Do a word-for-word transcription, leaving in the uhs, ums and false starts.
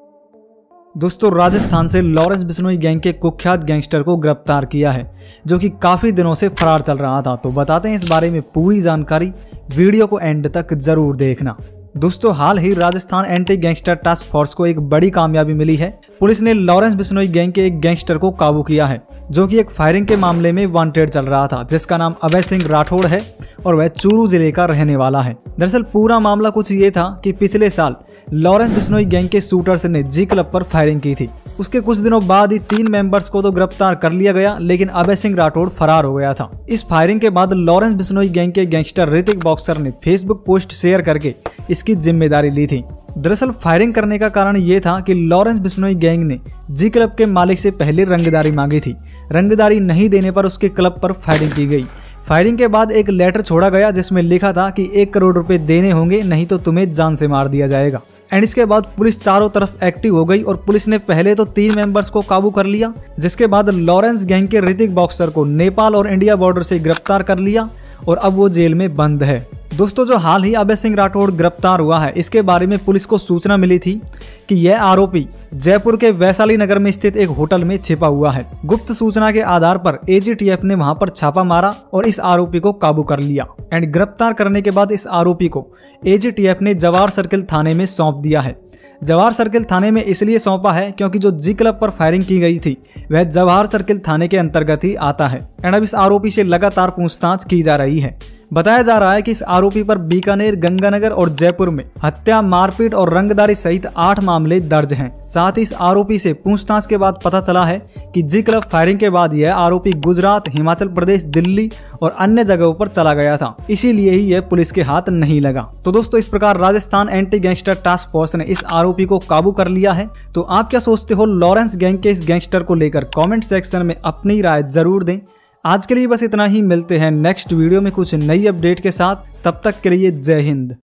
दोस्तों, राजस्थान से Lawrence Bishnoi gang के कुख्यात गैंगस्टर को गिरफ्तार किया है जो कि काफी दिनों से फरार चल रहा था। तो बताते हैं इस बारे में पूरी जानकारी, वीडियो को एंड तक जरूर देखना। दोस्तों, हाल ही Rajasthan anti gangster task force को एक बड़ी कामयाबी मिली है। पुलिस ने लॉरेंस बिश्नोई गैंग के एक गैंगस्टर को काबू किया है जो कि एक फायरिंग के मामले में वांटेड चल रहा था, जिसका नाम अभय सिंह राठौड़ है और वह चूरू जिले का रहने वाला है। दरअसल पूरा मामला कुछ ये था कि पिछले साल लॉरेंस बिश्नोई गैंग के शूटर्स ने जी क्लब पर फायरिंग की थी। उसके कुछ दिनों बाद ही तीन मेंबर्स को तो गिरफ्तार कर लिया गया, लेकिन अभय सिंह राठौड़ फरार हो गया था। इस फायरिंग के बाद लॉरेंस बिश्नोई गैंग के गैंगस्टर ऋतिक बॉक्सर ने फेसबुक पोस्ट शेयर करके इसकी जिम्मेदारी ली थी। दरअसल फायरिंग करने का कारण ये था कि लॉरेंस बिश्नोई गैंग ने जी क्लब के मालिक से पहले रंगदारी मांगी थी। रंगदारी नहीं देने पर उसके क्लब पर फायरिंग की गई। फायरिंग के बाद एक लेटर छोड़ा गया जिसमें लिखा था कि एक करोड़ रुपए देने होंगे, नहीं तो तुम्हें जान से मार दिया जाएगा। एंड इसके बाद पुलिस चारों तरफ एक्टिव हो गई और पुलिस ने पहले तो तीन मेंबर्स को काबू कर लिया, जिसके बाद लॉरेंस गैंग के ऋतिक बॉक्सर को नेपाल और इंडिया बॉर्डर से गिरफ्तार कर लिया और अब वो जेल में बंद है। दोस्तों, जो हाल ही अभय सिंह राठौड़ गिरफ्तार हुआ है, इसके बारे में पुलिस को सूचना मिली थी कि यह आरोपी जयपुर के वैशाली नगर में स्थित एक होटल में छिपा हुआ है। गुप्त सूचना के आधार पर ए जी टी एफ ने वहां पर छापा मारा और इस आरोपी को काबू कर लिया। एंड गिरफ्तार करने के बाद इस आरोपी को ए जी टी एफ ने जवाहर सर्किल थाने में सौंप दिया है। जवाहर सर्किल थाने में इसलिए सौंपा है क्योंकि जो जी क्लब पर फायरिंग की गई थी वह जवाहर सर्किल थाने के अंतर्गत ही आता है। एंड अब इस आरोपी से लगातार पूछताछ की जा रही है। बताया जा रहा है कि इस आरोपी पर बीकानेर, गंगानगर और जयपुर में हत्या, मारपीट और रंगदारी सहित आठ मामले दर्ज हैं। साथ ही इस आरोपी से पूछताछ के बाद पता चला है कि जी क्लब फायरिंग के बाद यह आरोपी गुजरात, हिमाचल प्रदेश, दिल्ली और अन्य जगहों पर चला गया था, इसीलिए ही यह पुलिस के हाथ नहीं लगा। तो दोस्तों, इस प्रकार Rajasthan anti gangster task force ने इस आरोपी को काबू कर लिया है। तो आप क्या सोचते हो लॉरेंस गैंग के इस गैंगस्टर को लेकर? कॉमेंट सेक्शन में अपनी राय जरूर दें। आज के लिए बस इतना ही, मिलते हैं नेक्स्ट वीडियो में कुछ नई अपडेट के साथ। तब तक के लिए जय हिंद।